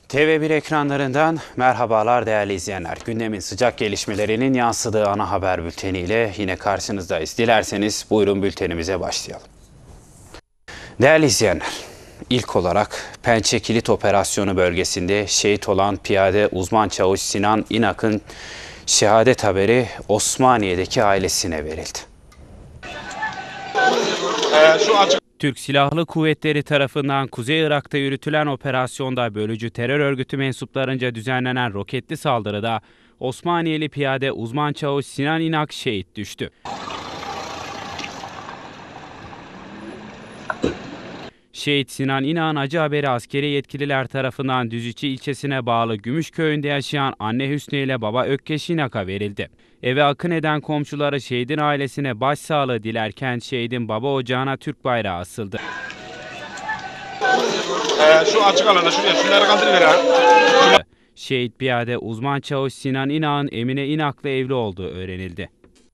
TV1 ekranlarından merhabalar değerli izleyenler. Gündemin sıcak gelişmelerinin yansıdığı ana haber bülteniyle yine karşınızdayız. Dilerseniz buyurun bültenimize başlayalım. Değerli izleyenler, ilk olarak Pençe Kilit Operasyonu bölgesinde şehit olan piyade uzman çavuş Sinan İnak'ın şehadet haberi Osmaniye'deki ailesine verildi. Türk Silahlı Kuvvetleri tarafından Kuzey Irak'ta yürütülen operasyonda bölücü terör örgütü mensuplarınca düzenlenen roketli saldırıda Osmaniyeli piyade uzman çavuş Sinan İnak şehit düştü. Şehit Sinan İnak'ın acı haberi askeri yetkililer tarafından Düzüçi ilçesine bağlı Gümüşköy'ünde yaşayan anne Hüsnü ile baba Ökkeş İnak'a verildi. Eve akın eden komşuları şehidin ailesine başsağlığı dilerken şehidin baba ocağına Türk bayrağı asıldı. Şu açık alana şunları kaldırıver ha. Şehit piyade uzman çavuş Sinan İnak'ın Emine İnak'la evli olduğu öğrenildi.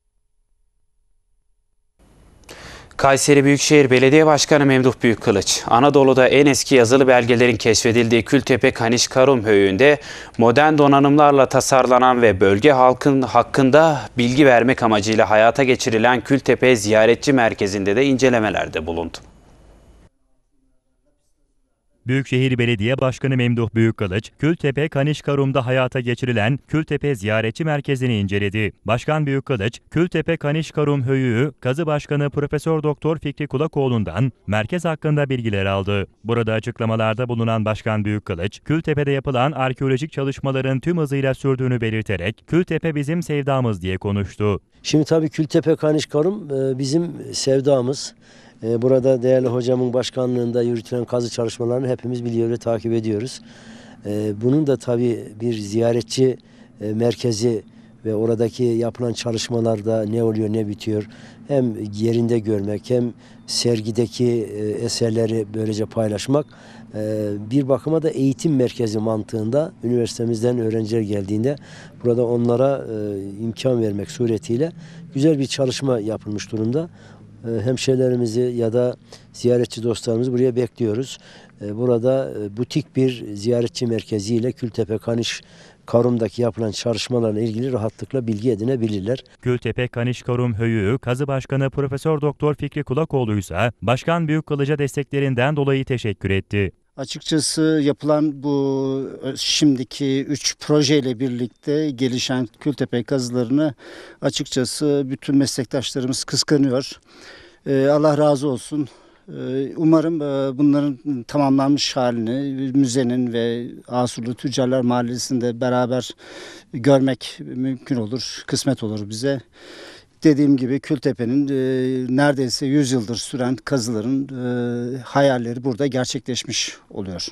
Kayseri Büyükşehir Belediye Başkanı Memduh Büyükkılıç, Anadolu'da en eski yazılı belgelerin keşfedildiği Kültepe Kanişkarum Höyü'nde modern donanımlarla tasarlanan ve bölge halkın hakkında bilgi vermek amacıyla hayata geçirilen Kültepe Ziyaretçi Merkezi'nde de incelemelerde bulundu. Büyükşehir Belediye Başkanı Memduh Büyükkılıç, Kültepe Kanişkarum'da hayata geçirilen Kültepe Ziyaretçi Merkezi'ni inceledi. Başkan Büyükkılıç, Kültepe Kanişkarum Höyüğü Kazı Başkanı Profesör Doktor Fikri Kulakoğlu'ndan merkez hakkında bilgiler aldı. Burada açıklamalarda bulunan Başkan Büyükkılıç, Kültepe'de yapılan arkeolojik çalışmaların tüm hızıyla sürdüğünü belirterek Kültepe bizim sevdamız diye konuştu. Şimdi tabii Kültepe Kanişkarum bizim sevdamız. Burada değerli hocamın başkanlığında yürütülen kazı çalışmalarını hepimiz biliyor ve takip ediyoruz. Bunun da tabii bir ziyaretçi merkezi ve oradaki yapılan çalışmalarda ne oluyor ne bitiyor hem yerinde görmek hem sergideki eserleri böylece paylaşmak bir bakıma da eğitim merkezi mantığında üniversitemizden öğrenciler geldiğinde burada onlara imkan vermek suretiyle güzel bir çalışma yapılmış durumda. Hemşehrilerimizi ya da ziyaretçi dostlarımızı buraya bekliyoruz. Burada butik bir ziyaretçi merkeziyle Kültepe Kanişkarum'daki yapılan çalışmalarla ilgili rahatlıkla bilgi edinebilirler. Kültepe Kanişkarum Höyüğü Kazı Başkanı Profesör Doktor Fikri Kulakoğlu ise Başkan Büyükkılıç'a desteklerinden dolayı teşekkür etti. Açıkçası yapılan bu şimdiki 3 projeyle birlikte gelişen Kültepe kazılarını açıkçası bütün meslektaşlarımız kıskanıyor. Allah razı olsun. Umarım bunların tamamlanmış halini müzenin ve Asurlu Tüccarlar Mahallesi'nde beraber görmek mümkün olur, kısmet olur bize. Dediğim gibi Kültepe'nin neredeyse 100 yıldır süren kazıların hayalleri burada gerçekleşmiş oluyor.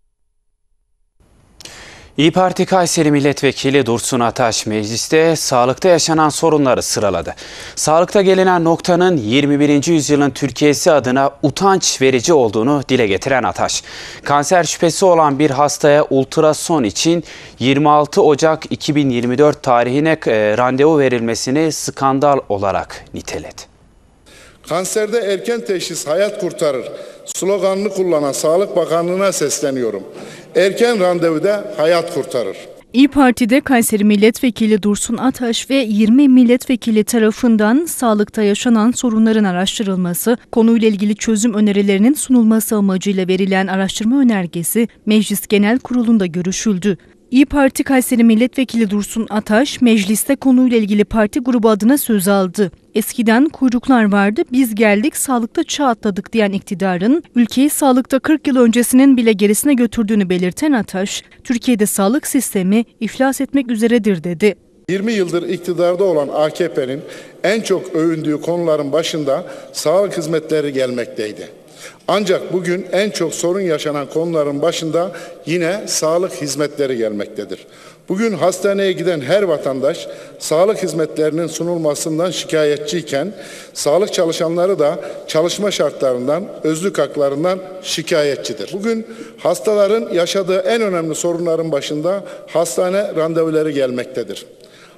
İYİ Parti Kayseri Milletvekili Dursun Ataş mecliste sağlıkta yaşanan sorunları sıraladı. Sağlıkta gelinen noktanın 21. yüzyılın Türkiye'si adına utanç verici olduğunu dile getiren Ataş, kanser şüphesi olan bir hastaya ultrason için 26 Ocak 2024 tarihine randevu verilmesini skandal olarak niteledi. Kanserde erken teşhis hayat kurtarır sloganını kullanan Sağlık Bakanlığı'na sesleniyorum. Erken randevuda hayat kurtarır. İYİ Parti'de Kayseri Milletvekili Dursun Ataş ve 20 milletvekili tarafından sağlıkta yaşanan sorunların araştırılması, konuyla ilgili çözüm önerilerinin sunulması amacıyla verilen araştırma önergesi Meclis Genel Kurulu'nda görüşüldü. İYİ Parti Kayseri Milletvekili Dursun Ataş, mecliste konuyla ilgili parti grubu adına söz aldı. Eskiden kuyruklar vardı, biz geldik, sağlıkta çağ atladık diyen iktidarın, ülkeyi sağlıkta 40 yıl öncesinin bile gerisine götürdüğünü belirten Ataş, Türkiye'de sağlık sistemi iflas etmek üzeredir dedi. 20 yıldır iktidarda olan AKP'nin en çok övündüğü konuların başında sağlık hizmetleri gelmekteydi. Ancak bugün en çok sorun yaşanan konuların başında yine sağlık hizmetleri gelmektedir. Bugün hastaneye giden her vatandaş sağlık hizmetlerinin sunulmasından şikayetçiyken, sağlık çalışanları da çalışma şartlarından, özlük haklarından şikayetçidir. Bugün hastaların yaşadığı en önemli sorunların başında hastane randevuları gelmektedir.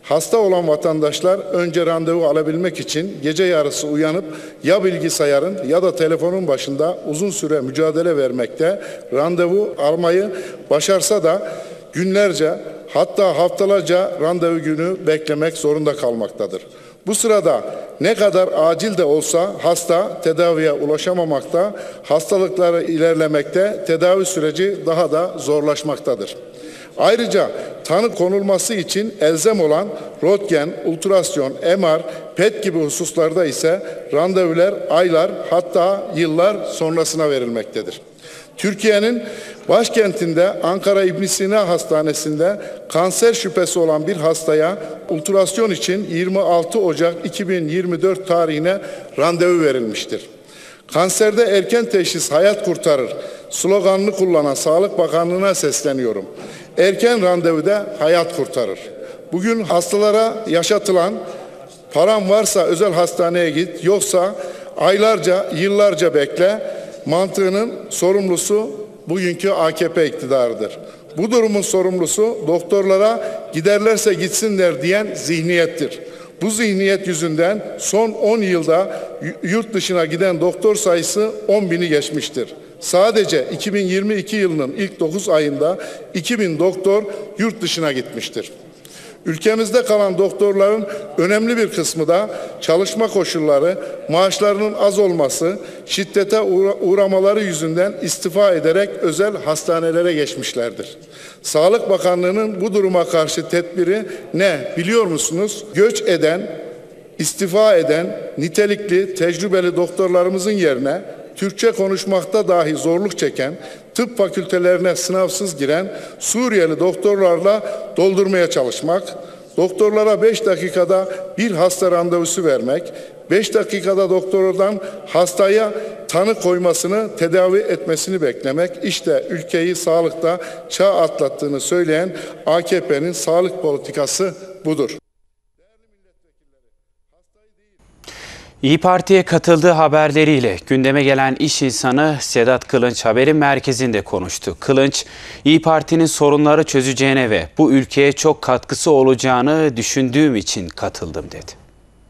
Hasta olan vatandaşlar önce randevu alabilmek için gece yarısı uyanıp ya bilgisayarın ya da telefonun başında uzun süre mücadele vermekte, randevu almayı başarsa da günlerce hatta haftalarca randevu günü beklemek zorunda kalmaktadır. Bu sırada ne kadar acil de olsa hasta tedaviye ulaşamamakta, hastalıkları ilerlemekte, tedavi süreci daha da zorlaşmaktadır. Ayrıca tanı konulması için elzem olan röntgen, ultrasyon, MR, PET gibi hususlarda ise randevular aylar hatta yıllar sonrasına verilmektedir. Türkiye'nin başkentinde Ankara İbn Sina Hastanesi'nde kanser şüphesi olan bir hastaya ultrasyon için 26 Ocak 2024 tarihine randevu verilmiştir. Kanserde erken teşhis hayat kurtarır sloganını kullanan Sağlık Bakanlığı'na sesleniyorum. Erken randevuda hayat kurtarır. Bugün hastalara yaşatılan param varsa özel hastaneye git, yoksa aylarca, yıllarca bekle mantığının sorumlusu bugünkü AKP iktidarıdır. Bu durumun sorumlusu doktorlara giderlerse gitsinler diyen zihniyettir. Bu zihniyet yüzünden son 10 yılda yurt dışına giden doktor sayısı 10.000'i geçmiştir. Sadece 2022 yılının ilk 9 ayında 2000 doktor yurt dışına gitmiştir. Ülkemizde kalan doktorların önemli bir kısmı da çalışma koşulları, maaşlarının az olması, şiddete uğramaları yüzünden istifa ederek özel hastanelere geçmişlerdir. Sağlık Bakanlığı'nın bu duruma karşı tedbiri ne biliyor musunuz? Göç eden, istifa eden nitelikli, tecrübeli doktorlarımızın yerine Türkçe konuşmakta dahi zorluk çeken, tıp fakültelerine sınavsız giren Suriyeli doktorlarla doldurmaya çalışmak, doktorlara 5 dakikada bir hasta randevusu vermek, 5 dakikada doktordan hastaya tanı koymasını, tedavi etmesini beklemek, işte ülkeyi sağlıkta çağ atlattığını söyleyen AKP'nin sağlık politikası budur. İYİ Parti'ye katıldığı haberleriyle gündeme gelen iş insanı Sedat Kılınç haberin merkezinde konuştu. Kılınç, İYİ Parti'nin sorunları çözeceğine ve bu ülkeye çok katkısı olacağını düşündüğüm için katıldım dedi.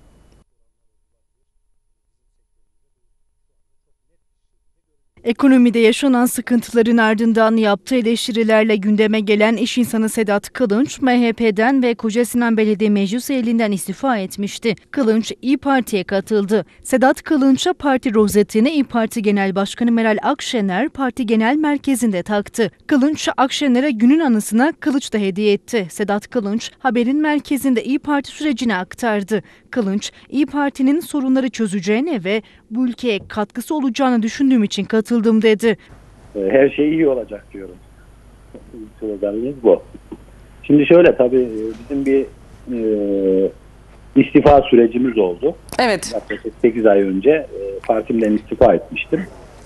Ekonomide yaşanan sıkıntıların ardından yaptığı eleştirilerle gündeme gelen iş insanı Sedat Kılınç, MHP'den ve Kocasinan Belediye Meclis Üyeliğinden istifa etmişti. Kılınç, İYİ Parti'ye katıldı. Sedat Kılınç'a parti rozetini İYİ Parti Genel Başkanı Meral Akşener parti genel merkezinde taktı. Kılınç, Akşener'e günün anısına kılıç da hediye etti. Sedat Kılınç, haberin merkezinde İYİ Parti sürecini aktardı. Kılınç, İYİ Parti'nin sorunları çözeceğine ve bu ülkeye katkısı olacağını düşündüğüm için katıldım dedi. Her şey iyi olacak diyorum. Sloganımız bu. Şimdi şöyle, tabii bizim bir istifa sürecimiz oldu. Evet. Yaklaşık 8 ay önce partimden istifa etmiştim.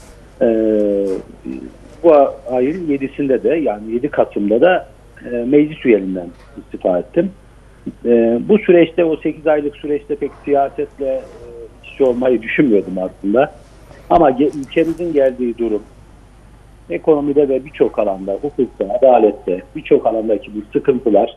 Bu ayın 7'sinde de, yani 7 Kasım'da da meclis üyeliğinden istifa ettim. Bu süreçte, o 8 aylık süreçte pek siyasetle iç içe olmayı düşünmüyordum aslında. Ama ülkemizin geldiği durum, ekonomide ve birçok alanda, hukukta, adalette, birçok alandaki bu sıkıntılar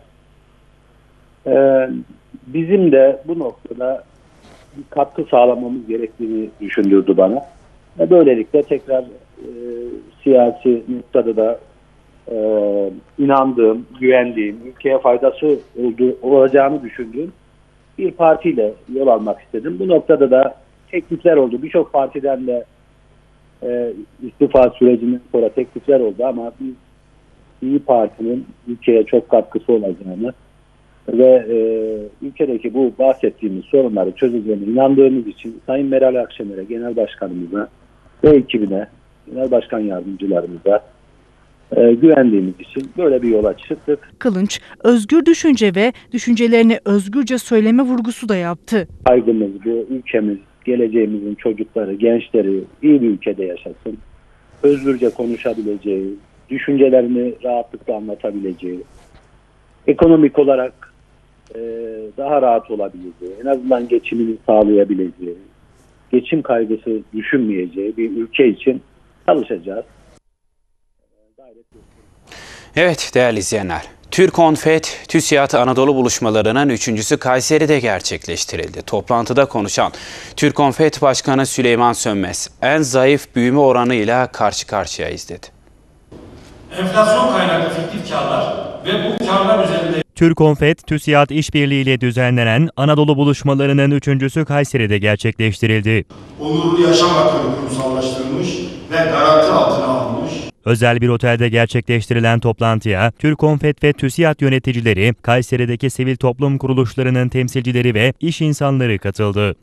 bizim de bu noktada bir katkı sağlamamız gerektiğini düşündürdü bana. Ve böylelikle tekrar siyasi noktada da inandığım, güvendiğim, ülkeye faydası olacağını düşündüğüm bir partiyle yol almak istedim. Bu noktada da teklifler oldu. Birçok partiden de istifa sürecinden sonra teklifler oldu ama biz İYİ Parti'nin ülkeye çok katkısı olacağını ve ülkedeki bu bahsettiğimiz sorunları çözeceğine inandığımız için Sayın Meral Akşener'e, Genel Başkanımıza ve ekibine, Genel Başkan Yardımcılarımıza güvendiğimiz için böyle bir yola çıktık. Kılınç, özgür düşünce ve düşüncelerini özgürce söyleme vurgusu da yaptı. Kaygımız bu, ülkemiz, geleceğimizin çocukları, gençleri iyi bir ülkede yaşasın. Özgürce konuşabileceği, düşüncelerini rahatlıkla anlatabileceği, ekonomik olarak daha rahat olabileceği, en azından geçimini sağlayabileceği, geçim kaygısı düşünmeyeceği bir ülke için çalışacağız. Evet değerli izleyenler, Türkonfet, TÜSİAD Anadolu buluşmalarının 3.'sü Kayseri'de gerçekleştirildi. Toplantıda konuşan Türkonfet Başkanı Süleyman Sönmez, en zayıf büyüme oranıyla karşı karşıyayız dedi. Enflasyon kaynaklı fiktif karlar ve bu karlar üzerinde Türkonfet, TÜSİAD işbirliği ile düzenlenen Anadolu buluşmalarının 3.'sü Kayseri'de gerçekleştirildi. Onurlu yaşam hakları kurumsallaştırılmış ve garanti altına alınmış. Özel bir otelde gerçekleştirilen toplantıya Türkonfet ve TÜSİAD yöneticileri, Kayseri'deki sivil toplum kuruluşlarının temsilcileri ve iş insanları katıldı.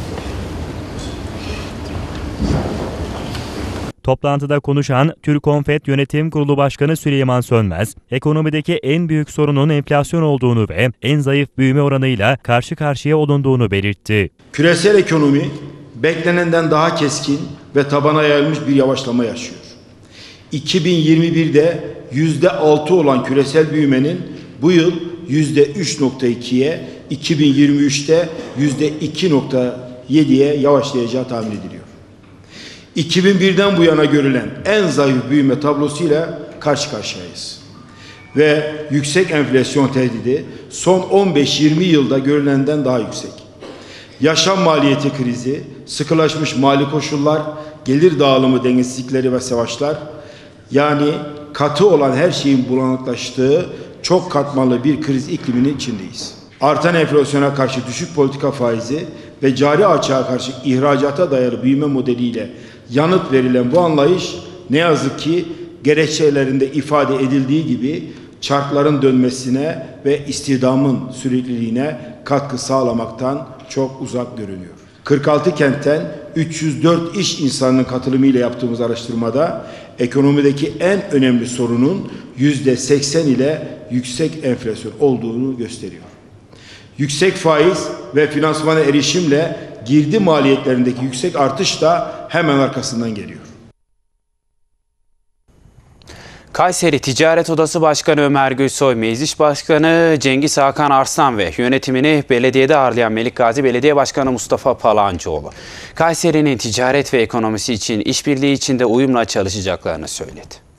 Toplantıda konuşan Türkonfet Yönetim Kurulu Başkanı Süleyman Sönmez, ekonomideki en büyük sorunun enflasyon olduğunu ve en zayıf büyüme oranıyla karşı karşıya olunduğunu belirtti. Küresel ekonomi beklenenden daha keskin ve tabana yayılmış bir yavaşlama yaşıyor. 2021'de %6 olan küresel büyümenin bu yıl %3.2'ye, 2023'te %2.7'ye yavaşlayacağı tahmin ediliyor. 2001'den bu yana görülen en zayıf büyüme tablosuyla karşı karşıyayız. Ve yüksek enflasyon tehdidi son 15-20 yılda görülenden daha yüksek. Yaşam maliyeti krizi, sıkılaşmış mali koşullar, gelir dağılımı dengesizlikleri ve savaşlar, yani katı olan her şeyin bulanıklaştığı çok katmanlı bir kriz ikliminin içindeyiz. Artan enflasyona karşı düşük politika faizi ve cari açığa karşı ihracata dayalı büyüme modeliyle yanıt verilen bu anlayış ne yazık ki gerekçelerinde ifade edildiği gibi çarkların dönmesine ve istihdamın sürekliliğine katkı sağlamaktan çok uzak görünüyor. 46 kentten 304 iş insanının katılımıyla yaptığımız araştırmada ekonomideki en önemli sorunun %80 ile yüksek enflasyon olduğunu gösteriyor. Yüksek faiz ve finansmana erişimle girdi maliyetlerindeki yüksek artış da hemen arkasından geliyor. Kayseri Ticaret Odası Başkanı Ömer Gülsoy, Meclis Başkanı Cengiz Hakan Arslan ve yönetimini belediyede ağırlayan Melikgazi Belediye Başkanı Mustafa Palancıoğlu, Kayseri'nin ticaret ve ekonomisi için işbirliği içinde uyumla çalışacaklarını söyledi.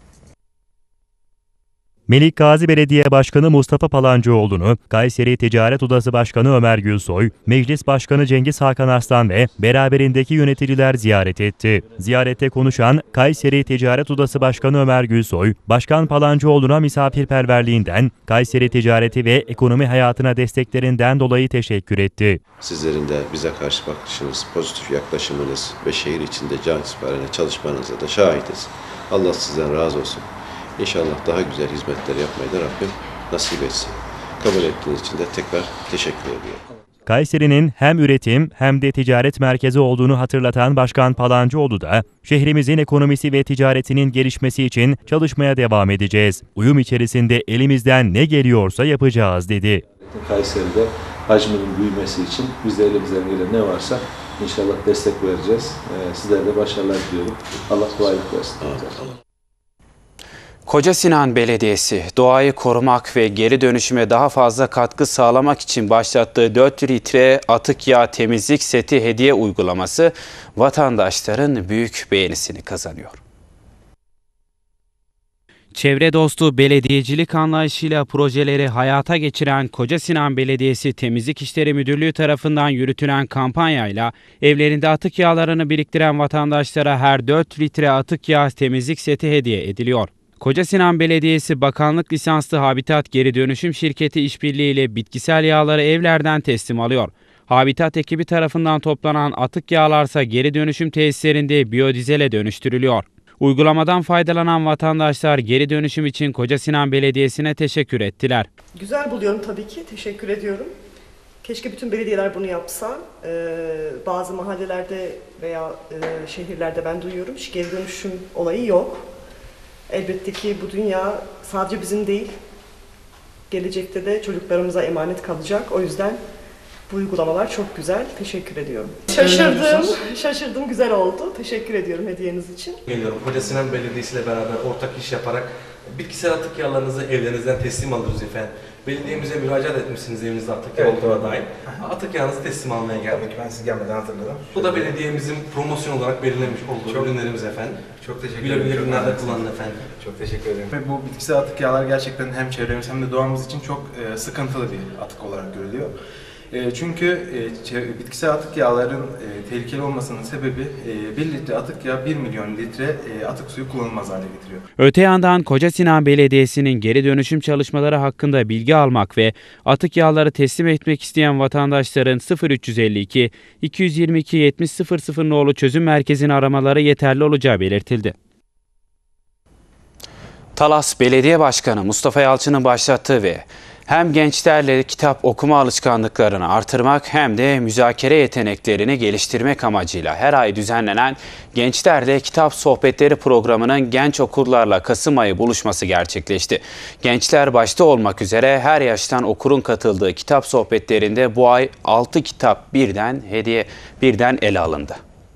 Melikgazi Belediye Başkanı Mustafa Palancıoğlu'nu Kayseri Ticaret Odası Başkanı Ömer Gülsoy, Meclis Başkanı Cengiz Hakan Arslan ve beraberindeki yöneticiler ziyaret etti. Ziyarette konuşan Kayseri Ticaret Odası Başkanı Ömer Gülsoy, Başkan Palancıoğlu'na misafirperverliğinden, Kayseri ticareti ve ekonomi hayatına desteklerinden dolayı teşekkür etti. Sizlerin de bize karşı bakışınız, pozitif yaklaşımınız ve şehir içinde cansiperane çalışmanıza da şahitiz. Allah sizden razı olsun. İnşallah daha güzel hizmetler yapmayı da Rabbim nasip etsin. Kabul ettiğiniz için de tekrar teşekkür ediyorum. Kayseri'nin hem üretim hem de ticaret merkezi olduğunu hatırlatan Başkan Palancıoğlu da şehrimizin ekonomisi ve ticaretinin gelişmesi için çalışmaya devam edeceğiz. Uyum içerisinde elimizden ne geliyorsa yapacağız dedi. Kayseri'de hacminin büyümesi için biz de elimizden gelen ne varsa inşallah destek vereceğiz. Sizlere de başarılar diliyorum. Allah kolaylık versin. Kocasinan Belediyesi, doğayı korumak ve geri dönüşüme daha fazla katkı sağlamak için başlattığı 4 litre atık yağ temizlik seti hediye uygulaması vatandaşların büyük beğenisini kazanıyor. Çevre dostu belediyecilik anlayışıyla projeleri hayata geçiren Kocasinan Belediyesi Temizlik İşleri Müdürlüğü tarafından yürütülen kampanyayla evlerinde atık yağlarını biriktiren vatandaşlara her 4 litre atık yağ temizlik seti hediye ediliyor. Kocasinan Belediyesi bakanlık lisanslı Habitat Geri Dönüşüm Şirketi işbirliğiyle bitkisel yağları evlerden teslim alıyor. Habitat ekibi tarafından toplanan atık yağlarsa geri dönüşüm tesislerinde biyodizele dönüştürülüyor. Uygulamadan faydalanan vatandaşlar geri dönüşüm için Kocasinan Belediyesi'ne teşekkür ettiler. Güzel buluyorum tabii ki, teşekkür ediyorum. Keşke bütün belediyeler bunu yapsa. Bazı mahallelerde veya şehirlerde ben duyuyorum, hiç geri dönüşüm olayı yok. Elbette ki bu dünya sadece bizim değil, gelecekte de çocuklarımıza emanet kalacak. O yüzden Bu uygulamalar çok güzel. Teşekkür ediyorum. Şaşırdım. Güzel oldu. Teşekkür ediyorum hediyeniz için. Geliyorum. Koca Sinan Belediyesi ile beraber ortak iş yaparak bitkisel atık yağlarınızı evlerinizden teslim alıyoruz efendim. Belediyemize müracaat etmişsiniz evinizde atık yağ olduğuna dair. Atık yağınızı teslim almaya geldik. Ben sizi gelmeden hatırladım. Bu da belediyemizin promosyon olarak belirlemiş olduğu ürünlerimiz efendim. Çok teşekkür ederim. Güle güle günlerde kullanın efendim. Çok teşekkür ederim. Ve bu bitkisel atık yağlar gerçekten hem çevremiz hem de doğamız için çok sıkıntılı bir atık olarak görülüyor. Çünkü bitkisel atık yağların tehlikeli olmasının sebebi 1 litre atık yağ 1 milyon litre atık suyu kullanılmaz hale getiriyor. Öte yandan Koca Sinan Belediyesi'nin geri dönüşüm çalışmaları hakkında bilgi almak ve atık yağları teslim etmek isteyen vatandaşların 0352 222 7000 nolu çözüm merkezini aramaları yeterli olacağı belirtildi. Talas Belediye Başkanı Mustafa Yalçın'ın başlattığı ve hem gençlerle kitap okuma alışkanlıklarını artırmak hem de müzakere yeteneklerini geliştirmek amacıyla her ay düzenlenen Gençlerle Kitap Sohbetleri programının genç okurlarla Kasım ayı buluşması gerçekleşti. Gençler başta olmak üzere her yaştan okurun katıldığı kitap sohbetlerinde bu ay 6 kitap birden ele alındı.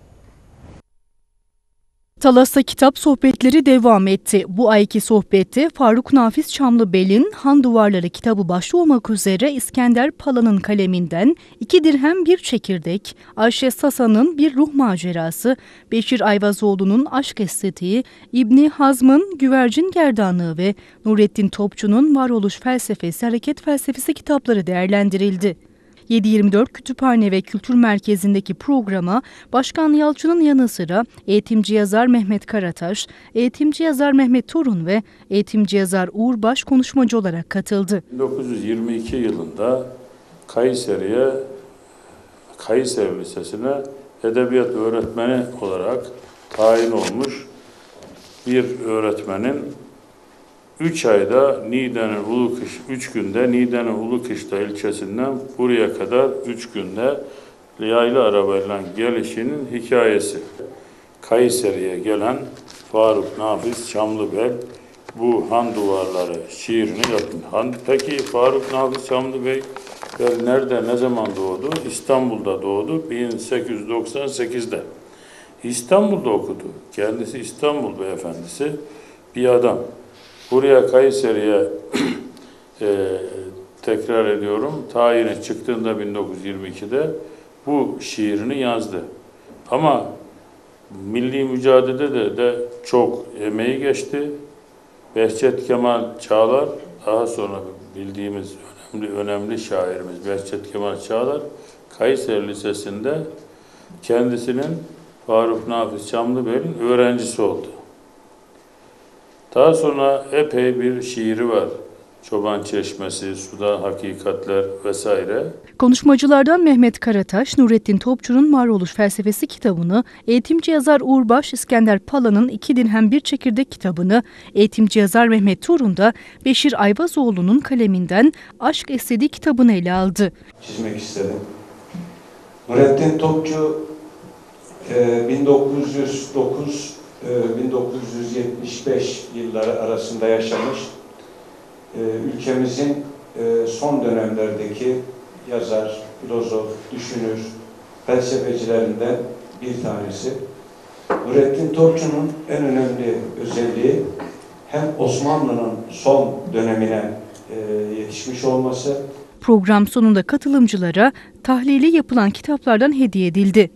Talas'ta kitap sohbetleri devam etti. Bu ayki sohbette Faruk Nafiz Çamlıbel'in Han Duvarları kitabı başta olmak üzere İskender Pala'nın kaleminden 2 dirhem bir çekirdek, Ayşe Sasa'nın Bir Ruh Macerası, Beşir Ayvazoğlu'nun Aşk Estetiği, İbni Hazm'ın Güvercin Gerdanlığı ve Nurettin Topçu'nun Varoluş Felsefesi, Hareket Felsefesi kitapları değerlendirildi. 7/24 Kütüphane ve Kültür Merkezi'ndeki programa Başkan Yalçın'ın yanı sıra eğitimci yazar Mehmet Karataş, eğitimci yazar Mehmet Torun ve eğitimci yazar Uğur Baş konuşmacı olarak katıldı. 1922 yılında Kayseri Lisesi'ne edebiyat öğretmeni olarak tayin olmuş bir öğretmenin 3 ayda Niğde'nin 3 günde Niğde'nin Ulukışla ilçesinden buraya kadar 3 günde yaylı arabayla gelişinin hikayesi. Kayseri'ye gelen Faruk Nafiz Çamlıbel bu Han Duvarları şiirini yaptı. Peki Faruk Nafiz Çamlıbel nerede, ne zaman doğdu? İstanbul'da doğdu 1898'de. İstanbul'da okudu. Kendisi İstanbul beyefendisi bir adam. Buraya Kayseri'ye tekrar ediyorum, tayini çıktığında 1922'de bu şiirini yazdı. Ama milli mücadelede de çok emeği geçti. Behçet Kemal Çağlar, daha sonra bildiğimiz önemli şairimiz Behçet Kemal Çağlar, Kayseri Lisesi'nde kendisinin Faruk Nafiz Çamlıbel'in öğrencisi oldu. Daha sonra epey bir şiiri var. Çoban Çeşmesi, Suda Hakikatler vesaire. Konuşmacılardan Mehmet Karataş, Nurettin Topçu'nun Varoluş Felsefesi kitabını, eğitimci yazar Uğur Baş, İskender Pala'nın 2 dirhem bir çekirdek kitabını, eğitimci yazar Mehmet Torun da Beşir Ayvazoğlu'nun kaleminden Aşk Estetiği kitabını ele aldı. Çizmek istedim. Nurettin Topçu 1909-1975 yılları arasında yaşamış, ülkemizin son dönemlerdeki yazar, filozof, düşünür, felsefecilerinden bir tanesi. Nurettin Topçu'nun en önemli özelliği hem Osmanlı'nın son dönemine yetişmiş olması. Program sonunda katılımcılara tahlili yapılan kitaplardan hediye edildi.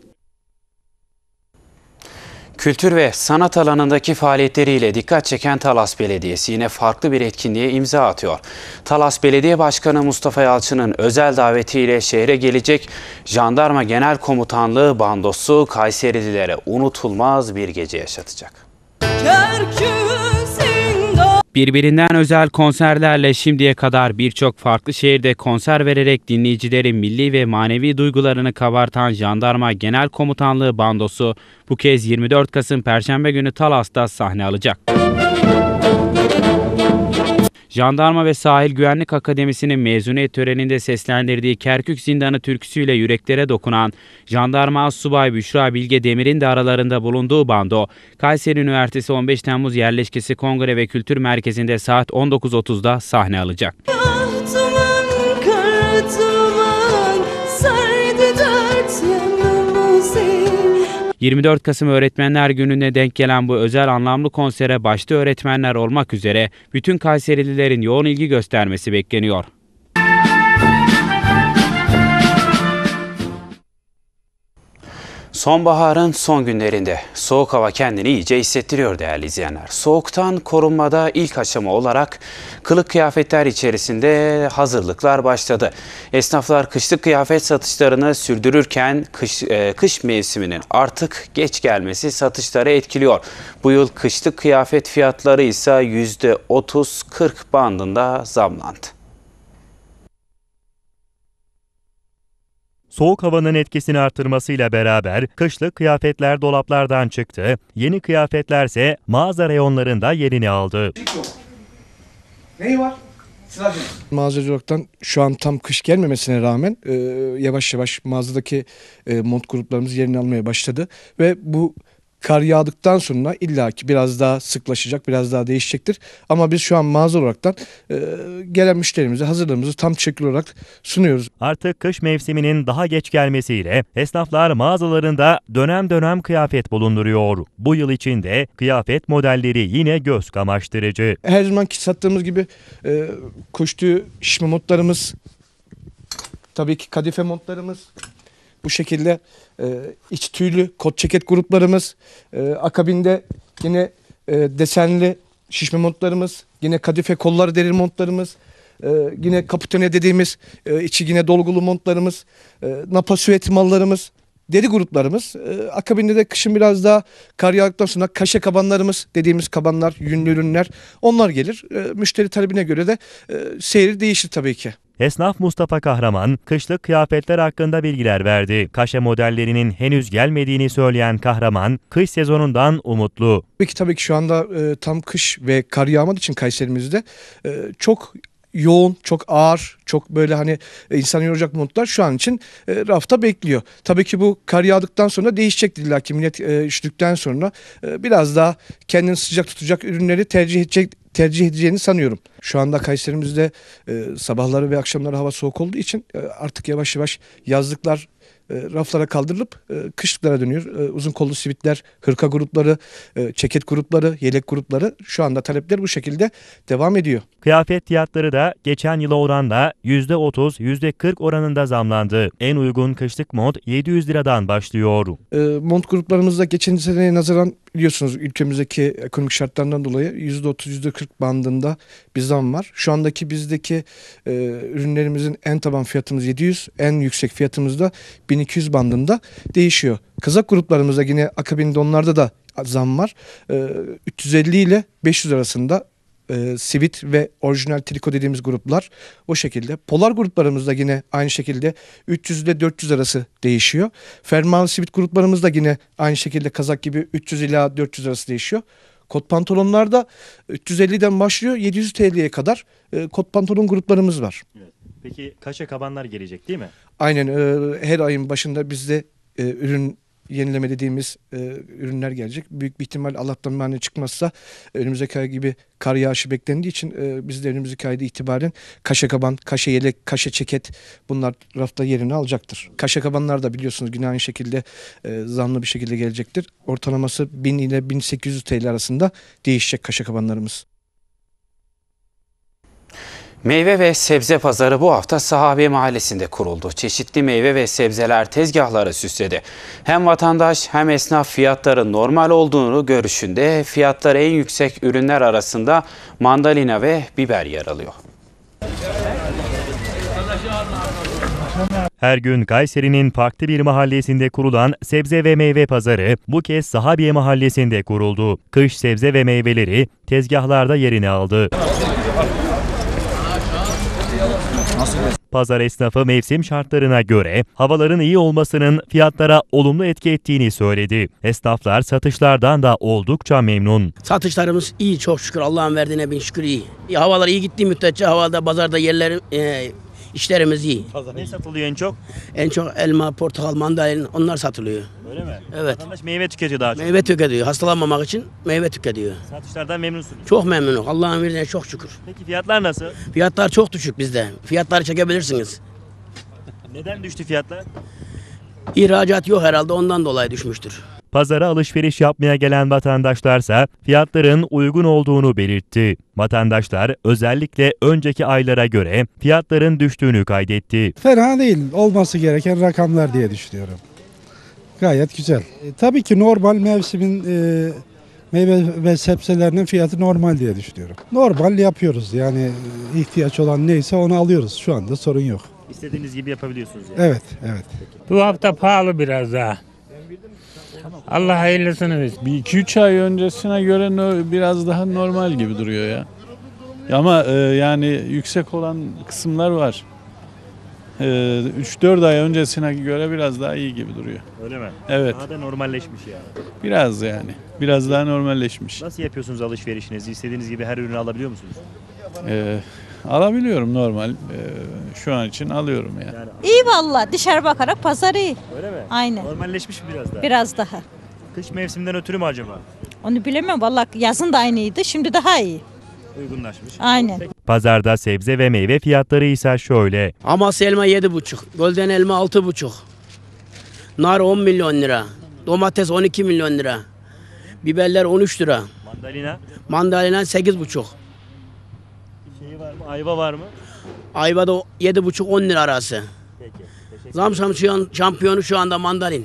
Kültür ve sanat alanındaki faaliyetleriyle dikkat çeken Talas Belediyesi yine farklı bir etkinliğe imza atıyor. Talas Belediye Başkanı Mustafa Yalçın'ın özel davetiyle şehre gelecek Jandarma Genel Komutanlığı bandosu Kayserililere unutulmaz bir gece yaşatacak. Birbirinden özel konserlerle şimdiye kadar birçok farklı şehirde konser vererek dinleyicilerin milli ve manevi duygularını kabartan Jandarma Genel Komutanlığı bandosu bu kez 24 Kasım Perşembe günü Talas'ta sahne alacak. Jandarma ve Sahil Güvenlik Akademisi'nin mezuniyet töreninde seslendirdiği Kerkük Zindanı türküsüyle yüreklere dokunan Jandarma Assubay Büşra Bilge Demir'in de aralarında bulunduğu bando, Kayseri Üniversitesi 15 Temmuz Yerleşkesi Kongre ve Kültür Merkezi'nde saat 19.30'da sahne alacak. 24 Kasım Öğretmenler Günü'ne denk gelen bu özel anlamlı konsere başta öğretmenler olmak üzere bütün Kayserililerin yoğun ilgi göstermesi bekleniyor. Sonbaharın son günlerinde soğuk hava kendini iyice hissettiriyor değerli izleyenler. Soğuktan korunmada ilk aşama olarak kılık kıyafetler içerisinde hazırlıklar başladı. Esnaflar kışlık kıyafet satışlarını sürdürürken kış mevsiminin artık geç gelmesi satışları etkiliyor. Bu yıl kışlık kıyafet fiyatları ise %30-40 bandında zamlandı. Soğuk havanın etkisini artırmasıyla beraber kışlık kıyafetler dolaplardan çıktı, yeni kıyafetlerse mağaza reyonlarında yerini aldı. Neyi var? Mağazacılıktan şu an tam kış gelmemesine rağmen yavaş yavaş mağazadaki mont gruplarımız yerini almaya başladı. Ve bu kar yağdıktan sonra illaki biraz daha sıklaşacak, biraz daha değişecektir. Ama biz şu an mağaza olaraktan gelen müşterimize hazırlığımızı tam şekil olarak sunuyoruz. Artık kış mevsiminin daha geç gelmesiyle esnaflar mağazalarında dönem dönem kıyafet bulunduruyor. Bu yıl içinde kıyafet modelleri yine göz kamaştırıcı. Her zamanki sattığımız gibi kuş tüyü şişme montlarımız, tabii ki kadife montlarımız, bu şekilde iç tüylü kot ceket gruplarımız, akabinde yine desenli şişme montlarımız, yine kadife kollar deri montlarımız, yine kaputone dediğimiz içi yine dolgulu montlarımız, napa süet mallarımız, deri gruplarımız. Akabinde de kışın biraz daha kar yağdıktan sonra kaşe kabanlarımız dediğimiz kabanlar, yünlü ürünler, onlar gelir. Müşteri talebine göre de seyri değişir tabii ki. Esnaf Mustafa Kahraman, kışlık kıyafetler hakkında bilgiler verdi. Kaşe modellerinin henüz gelmediğini söyleyen Kahraman, kış sezonundan umutlu. Tabii ki şu anda tam kış ve kar yağmadığı için Kayserimizde çok yoğun, çok ağır, çok böyle hani insan yoracak montlar şu an için rafta bekliyor. Tabii ki bu kar yağdıktan sonra değişecektir illa ki millet üşüdükten sonra biraz daha kendini sıcak tutacak ürünleri tercih edeceğini sanıyorum. Şu anda Kayserimizde sabahları ve akşamları hava soğuk olduğu için artık yavaş yavaş yazlıklar raflara kaldırılıp kışlıklara dönüyor. Uzun kollu sivitler, hırka grupları, ceket grupları, yelek grupları, şu anda talepler bu şekilde devam ediyor. Kıyafet fiyatları da geçen yıla oranla %30, %40 oranında zamlandı. En uygun kışlık mont 700 liradan başlıyor. Mont gruplarımızda geçen seneye nazaran biliyorsunuz ülkemizdeki ekonomik şartlardan dolayı %30-%40 bandında bir zam var. Şu andaki bizdeki ürünlerimizin en taban fiyatımız 700, en yüksek fiyatımız da 1200 bandında değişiyor. Kazak gruplarımızda yine akabinde onlarda da zam var. 350 ile 500 arasında sivit ve orijinal triko dediğimiz gruplar o şekilde. Polar gruplarımızda yine aynı şekilde 300 ile 400 arası değişiyor. Fermuarlı sivit gruplarımızda yine aynı şekilde kazak gibi 300 ila 400 arası değişiyor. Kot pantolonlarda 350'den başlıyor 700 TL'ye kadar kot pantolon gruplarımız var. Evet. Peki kaşe kabanlar gelecek değil mi? Aynen, her ayın başında bizde ürün yenileme dediğimiz ürünler gelecek. Büyük bir ihtimal Allah'tan mani çıkmazsa önümüzdeki ay gibi kar yağışı beklendiği için biz de önümüzdeki ayda itibaren kaşe kaban, kaşe yelek, kaşe ceket bunlar rafta yerini alacaktır. Kaşe kabanlar da biliyorsunuz yine aynı şekilde zamlı bir şekilde gelecektir. Ortalaması 1000 ile 1800 TL arasında değişecek kaşe kabanlarımız. Meyve ve sebze pazarı bu hafta Sahabiye Mahallesi'nde kuruldu. Çeşitli meyve ve sebzeler tezgahları süsledi. Hem vatandaş hem esnaf fiyatların normal olduğunu görüşünde, fiyatları en yüksek ürünler arasında mandalina ve biber yer alıyor. Her gün Kayseri'nin farklı bir mahallesinde kurulan sebze ve meyve pazarı bu kez Sahabiye Mahallesi'nde kuruldu. Kış sebze ve meyveleri tezgahlarda yerini aldı. Pazar esnafı mevsim şartlarına göre havaların iyi olmasının fiyatlara olumlu etki ettiğini söyledi. Esnaflar satışlardan da oldukça memnun. Satışlarımız iyi, çok şükür, Allah'ın verdiğine bin şükür iyi. Havalar iyi gittiği müddetçe havada pazarda işlerimiz iyi. Ne satılıyor en çok? En çok elma, portakal, mandalina onlar satılıyor. Öyle mi? Evet. Vatandaş meyve tüketiyor daha çok. Meyve tüketiyor. Hastalanmamak için meyve tüketiyor. Satışlardan memnunsunuz. Çok memnunum. Allah'ın verdiğine çok şükür. Peki fiyatlar nasıl? Fiyatlar çok düşük bizde. Fiyatları çekebilirsiniz. Neden düştü fiyatlar? İhracat yok herhalde, ondan dolayı düşmüştür. Pazara alışveriş yapmaya gelen vatandaşlarsa fiyatların uygun olduğunu belirtti. Vatandaşlar özellikle önceki aylara göre fiyatların düştüğünü kaydetti. Fena değil, olması gereken rakamlar diye düşünüyorum. Gayet güzel. Tabii ki normal mevsimin meyve ve sebzelerinin fiyatı normal diye düşünüyorum. Normal yapıyoruz, yani ihtiyaç olan neyse onu alıyoruz. Şu anda sorun yok. İstediğiniz gibi yapabiliyorsunuz yani. Evet, evet. Bu hafta pahalı biraz daha. Allah hayırlısını versin. Bir 2-3 ay öncesine göre biraz daha normal gibi duruyor ya. Ama yani yüksek olan kısımlar var. 3-4 ay öncesine göre biraz daha iyi gibi duruyor. Öyle mi? Evet. Daha da normalleşmiş yani. Biraz yani. Biraz daha normalleşmiş. Nasıl yapıyorsunuz alışverişinizi? İstediğiniz gibi her ürünü alabiliyor musunuz? Alabiliyorum normal. Şu an için alıyorum yani. İyi valla, dışarı bakarak pazar iyi. Öyle mi? Aynen. Normalleşmiş mi biraz daha? Biraz daha. Kış mevsiminden ötürü mü acaba? Onu bilemem valla, yazın da aynıydı, şimdi daha iyi. Uygunlaşmış. Aynen. Pazarda sebze ve meyve fiyatları ise şöyle. Amasya elma 7,5, golden elma 6,5, nar 10 milyon lira, domates 12 milyon lira, biberler 13 lira, mandalina 8,5. Var mı? Ayva var mı? Ayva da 7,5-10 lira arası. Peki. Zam şampiyonu şu anda mandalin.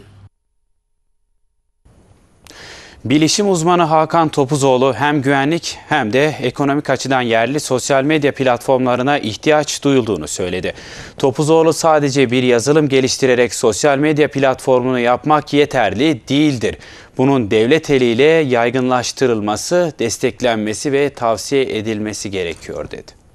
Bilişim uzmanı Hakan Topuzoğlu hem güvenlik hem de ekonomik açıdan yerli sosyal medya platformlarına ihtiyaç duyulduğunu söyledi. Topuzoğlu sadece bir yazılım geliştirerek sosyal medya platformunu yapmak yeterli değildir. Bunun devlet eliyle yaygınlaştırılması, desteklenmesi ve tavsiye edilmesi gerekiyor dedi.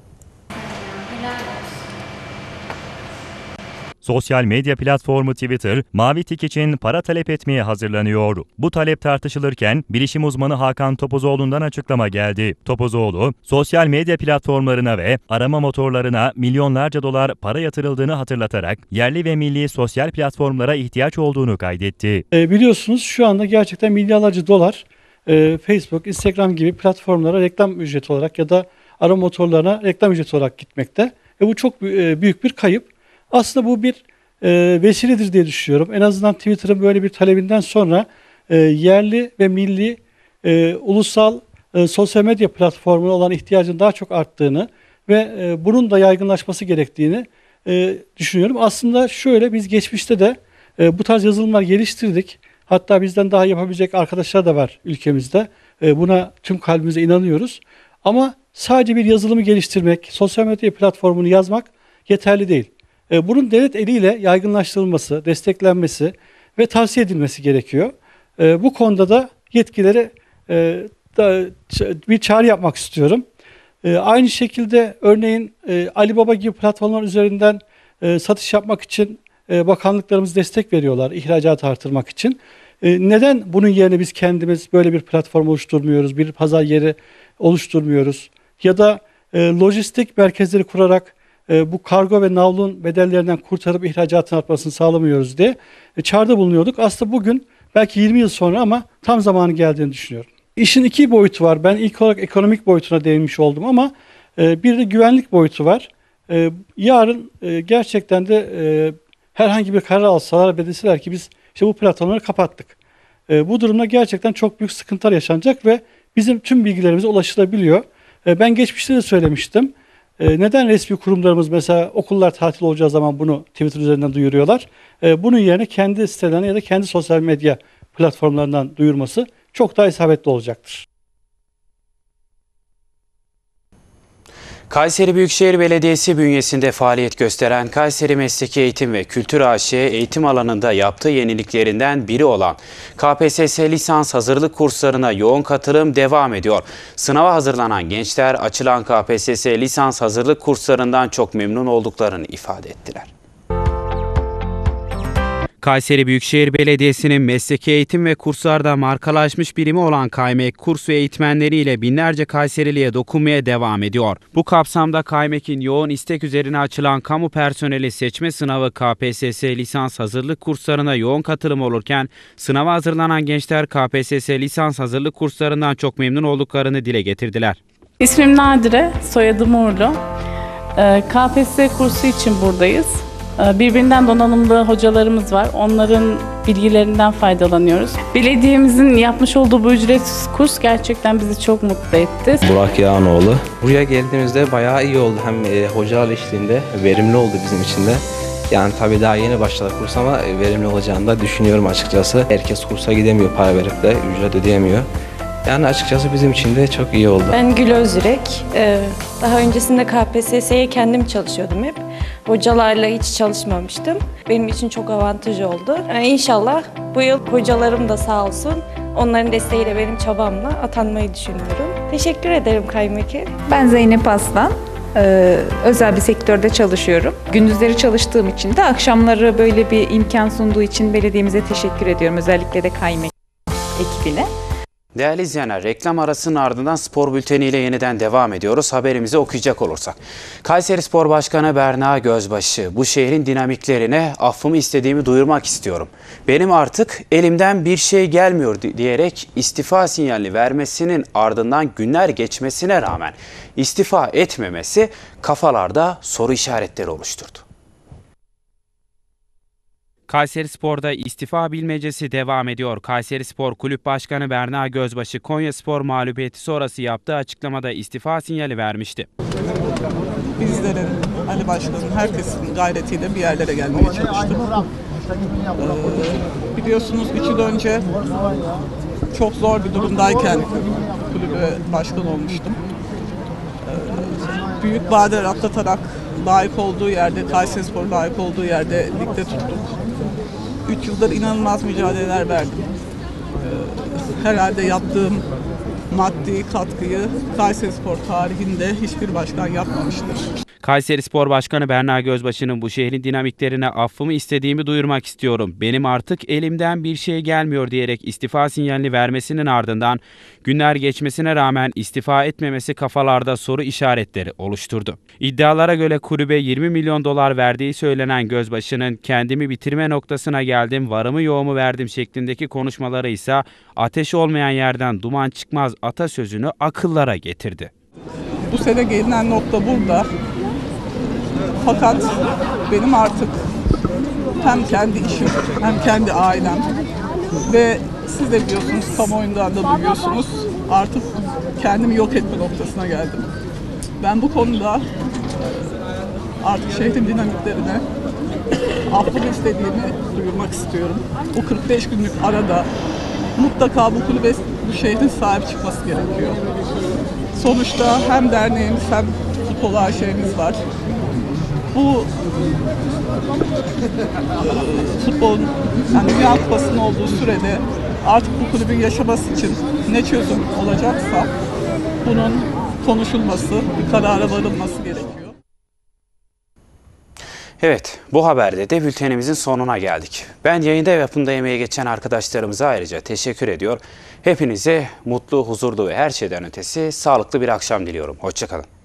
Sosyal medya platformu Twitter, Mavi Tik için para talep etmeye hazırlanıyor. Bu talep tartışılırken bilişim uzmanı Hakan Topuzoğlu'ndan açıklama geldi. Topuzoğlu, sosyal medya platformlarına ve arama motorlarına milyonlarca dolar para yatırıldığını hatırlatarak yerli ve milli sosyal platformlara ihtiyaç olduğunu kaydetti. Biliyorsunuz şu anda gerçekten milyarlarca dolar Facebook, Instagram gibi platformlara reklam ücreti olarak ya da arama motorlarına reklam ücreti olarak gitmekte. Bu çok büyük bir kayıp. Aslında bu bir vesiledir diye düşünüyorum. En azından Twitter'ın böyle bir talebinden sonra yerli ve milli ulusal sosyal medya platformuna olan ihtiyacın daha çok arttığını ve bunun da yaygınlaşması gerektiğini düşünüyorum. Aslında şöyle, biz geçmişte de bu tarz yazılımlar geliştirdik. Hatta bizden daha yapabilecek arkadaşlar da var ülkemizde. Buna tüm kalbimize inanıyoruz. Ama sadece bir yazılımı geliştirmek, sosyal medya platformunu yazmak yeterli değil. Bunun devlet eliyle yaygınlaştırılması, desteklenmesi ve tavsiye edilmesi gerekiyor. Bu konuda da yetkilere bir çağrı yapmak istiyorum. Aynı şekilde örneğin Alibaba gibi platformlar üzerinden satış yapmak için bakanlıklarımız destek veriyorlar, ihracatı artırmak için. Neden bunun yerine biz kendimiz böyle bir platform oluşturmuyoruz, bir pazar yeri oluşturmuyoruz? Ya da lojistik merkezleri kurarak bu kargo ve navlun bedellerinden kurtarıp ihracatın artmasını sağlamıyoruz diye çağrıda bulunuyorduk. Aslında bugün belki 20 yıl sonra ama tam zamanı geldiğini düşünüyorum. İşin iki boyutu var. Ben ilk olarak ekonomik boyutuna değinmiş oldum ama bir de güvenlik boyutu var. Yarın gerçekten de herhangi bir karar alsalar ve deseler ki biz işte bu platformları kapattık. Bu durumda gerçekten çok büyük sıkıntılar yaşanacak ve bizim tüm bilgilerimize ulaşılabiliyor. Ben geçmişte de söylemiştim. Neden resmi kurumlarımız mesela okullar tatil olacağı zaman bunu Twitter üzerinden duyuruyorlar? Bunun yerine kendi sitelerine ya da kendi sosyal medya platformlarından duyurması çok daha isabetli olacaktır. Kayseri Büyükşehir Belediyesi bünyesinde faaliyet gösteren Kayseri Mesleki Eğitim ve Kültür AŞ eğitim alanında yaptığı yeniliklerinden biri olan KPSS lisans hazırlık kurslarına yoğun katılım devam ediyor. Sınava hazırlanan gençler açılan KPSS lisans hazırlık kurslarından çok memnun olduklarını ifade ettiler. Kayseri Büyükşehir Belediyesi'nin mesleki eğitim ve kurslarda markalaşmış birimi olan KAYMEK kurs ve eğitmenleriyle binlerce Kayserili'ye dokunmaya devam ediyor. Bu kapsamda KAYMEK'in yoğun istek üzerine açılan kamu personeli seçme sınavı KPSS lisans hazırlık kurslarına yoğun katılım olurken sınava hazırlanan gençler KPSS lisans hazırlık kurslarından çok memnun olduklarını dile getirdiler. İsmim Nadire, soyadım Uğurlu. KPSS kursu için buradayız. Birbirinden donanımlı hocalarımız var. Onların bilgilerinden faydalanıyoruz. Belediyemizin yapmış olduğu bu ücretsiz kurs gerçekten bizi çok mutlu etti. Burak Yağanoğlu. Buraya geldiğimizde bayağı iyi oldu. Hem hocalar eşliğinde verimli oldu bizim için de. Yani tabii daha yeni başladı kurs ama verimli olacağını da düşünüyorum açıkçası. Herkes kursa gidemiyor, para verip de ücret ödeyemiyor. Yani açıkçası bizim için de çok iyi oldu. Ben Gül Özürek. Daha öncesinde KPSS'ye kendim çalışıyordum hep. Hocalarla hiç çalışmamıştım. Benim için çok avantaj oldu. İnşallah bu yıl hocalarım da sağ olsun. Onların desteğiyle benim çabamla atanmayı düşünüyorum. Teşekkür ederim Kaymeki. Ben Zeynep Aslan. Özel bir sektörde çalışıyorum. Gündüzleri çalıştığım için de akşamları böyle bir imkan sunduğu için belediyemize teşekkür ediyorum. Özellikle de Kaymek ekibine. Değerli izleyenler, reklam arasının ardından spor bülteniyle yeniden devam ediyoruz. Haberimizi okuyacak olursak. Kayseri Spor Başkanı Berna Gözbaşı, bu şehrin dinamiklerine affımı istediğimi duyurmak istiyorum. Benim artık elimden bir şey gelmiyor diyerek istifa sinyali vermesinin ardından günler geçmesine rağmen istifa etmemesi kafalarda soru işaretleri oluşturdu. Kayserispor'da istifa bilmecesi devam ediyor. Kayserispor Kulüp Başkanı Berna Gözbaşı, Konyaspor mağlubiyeti sonrası yaptığı açıklamada istifa sinyali vermişti. Bizlerin, Ali Başkan'ın, herkesin gayretiyle bir yerlere gelmeye çalıştık. Biliyorsunuz 3 yıl önce çok zor bir durumdayken kulübe başkan olmuştum. Büyük badireler atlatarak layık olduğu yerde, Kayserispor layık olduğu yerde ligde tuttuk. 3 yıldır inanılmaz mücadeleler verdim. Herhalde yaptığım maddi katkıyı Kayserispor tarihinde hiçbir başkan yapmamıştır. Kayserispor Başkanı Berna Gözbaşı'nın bu şehrin dinamiklerine affımı istediğimi duyurmak istiyorum. Benim artık elimden bir şey gelmiyor diyerek istifa sinyalini vermesinin ardından günler geçmesine rağmen istifa etmemesi kafalarda soru işaretleri oluşturdu. İddialara göre kulübe 20 milyon dolar verdiği söylenen Gözbaşı'nın kendimi bitirme noktasına geldim, varımı yoğumu verdim şeklindeki konuşmaları ise ateş olmayan yerden duman çıkmaz atasözünü akıllara getirdi. Bu sene gelinen nokta burada. Fakat benim artık hem kendi işim hem kendi ailem ve siz de biliyorsunuz, kamuoyundan da duyuyorsunuz, artık kendimi yok etme noktasına geldim. Ben bu konuda artık şehrin dinamiklerine affımı istediğimi duyurmak istiyorum. O 45 günlük arada mutlaka bu kulübe, bu şehrin sahip çıkması gerekiyor. Sonuçta hem derneğimiz hem futbol AŞ'miz var. Bu futbolun, yani Dünya Kupası'nın olduğu sürede artık bu kulübün yaşaması için ne çözüm olacaksa bunun konuşulması, bir karara varılması gerekiyor. Evet, bu haberde de bültenimizin sonuna geldik. Ben yayında ve yapımda emeği geçen arkadaşlarımıza ayrıca teşekkür ediyor. Hepinize mutlu, huzurlu ve her şeyden ötesi sağlıklı bir akşam diliyorum. Hoşça kalın.